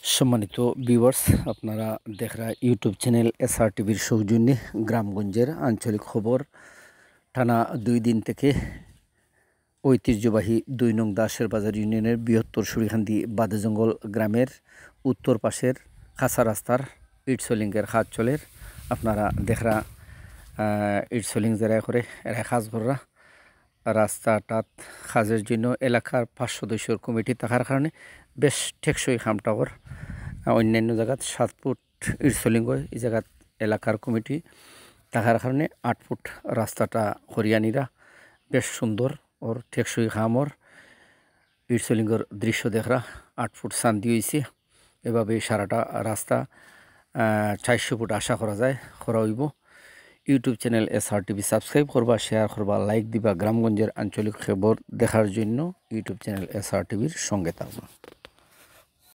সম্মানিত ভিউয়ার্স, আপনারা দেখরা YouTube channel SR টিভির সৌজন্যে গ্রামগঞ্জের আঞ্চলিক খবর টানা 2 দিন থেকে ঐতিহ্যবাহী 2 নং দাসের বাজার ইউনিয়নের বৃহত্তর সুরিখান্দি বাদেজঙ্গল গ্রামের উত্তর পাশের খাসা রাস্তার ইটসলিংয়ের কাজ চলের। আপনারা দেখরা ইটসলিং যারা করে এরা কাজ করা রাস্তাটাত কাজের জন্য এলাকার 5 সদস্যর কমিটি থাকার কারণে বেশ টেকসই কামটাগর। অন্যান্য জায়গাত 7 ফুট ইটসলিং এই জায়গাত এলাকার কমিটি থাকার কারণে 8 ফুট রাস্তাটা হরিয়ানিরা বেশ সুন্দর ওর টেকসই খামর ইটসলিংয়ের দৃশ্য দেখরা 8 ফুট শান্তি হয়েছে। এভাবে সারাটা রাস্তা 400 ফুট আশা করা যায় করা হইব। YouTube channel SR TV subscribe করবা, শেয়ার করবা, লাইক দিবা। গ্রামগঞ্জের আঞ্চলিক খবর দেখার জন্য ইউটিউব চ্যানেল এসআর টিভির সঙ্গে থাকবা।